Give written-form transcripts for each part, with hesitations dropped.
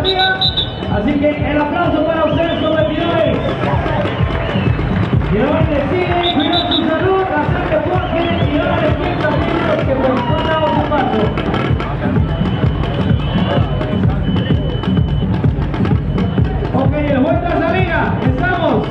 arriba. Así que el aplauso para ustedes, competidores. Y ahora deciden cuidar su salud, hacer deporte y ahora les cuento amigos que por un lado su paso. Ok, de vuelta a salida, estamos.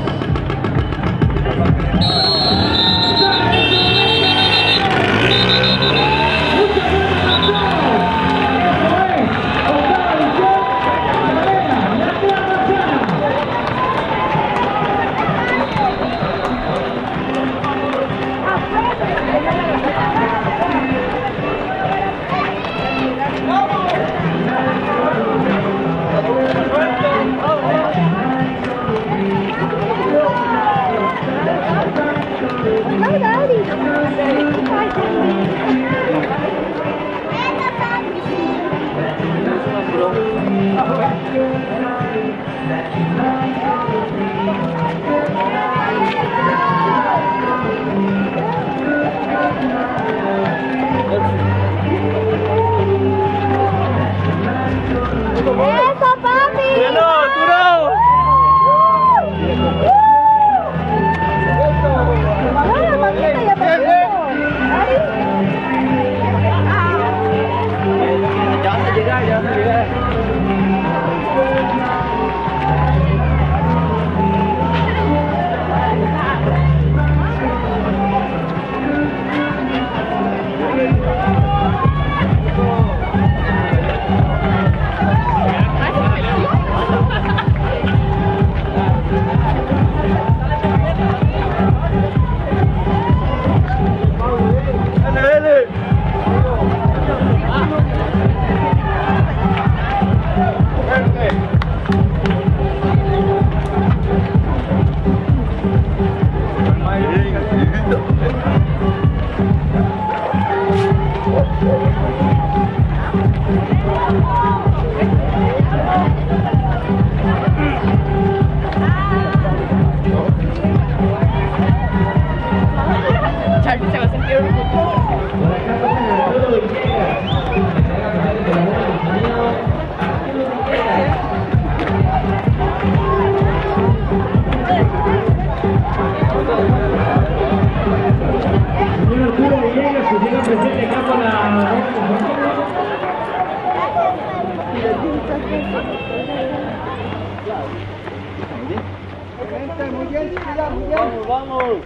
Vamos, vamos.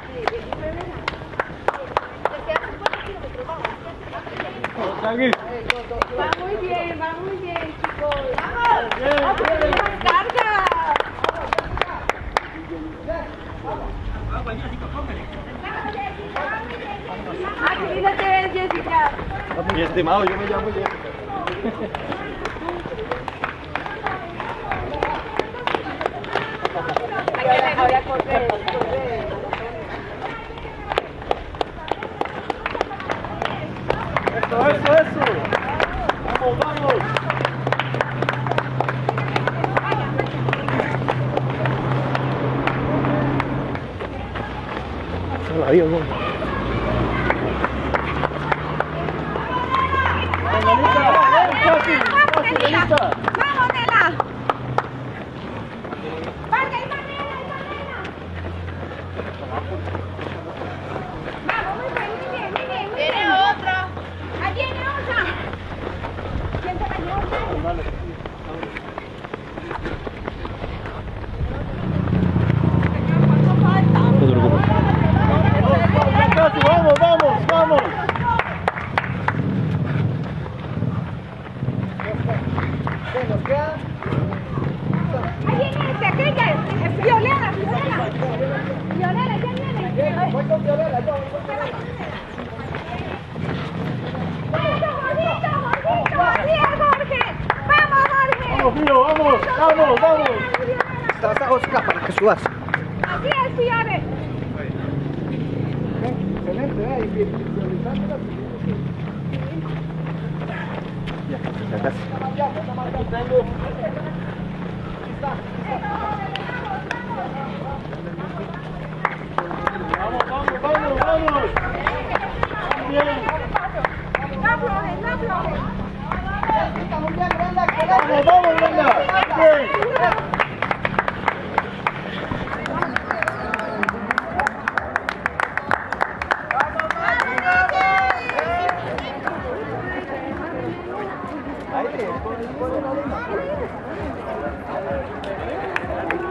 Va muy bien, chicos. ¡Vamos! ¡Carga! Cuídate, Jessica. Mi estimado, yo me llamo Jessica. Ahora correr. Eso. Vamos. Adiós, vamos. ¡Vamos, Nela! ¡Vamos, muy bien! ¡Tiene otro! ¡Ahí viene otra! ¿Quién se la lleva? ¿Cuánto falta? Vamos. Ahí viene aquella, es Violeta, ¿quién viene? Voy con Violeta, ¡Eso, gordito! ¡Así es, Jorge! ¡Vamos, Jorge! Vamos, Pío, vamos. Está Oscar para que subas. ¡Así es, Fiore! Excelente, y visualizando la Ya casi. Vamos. Bien. ¡No aflojes! Vamos, Brenda. Bien. Ahí te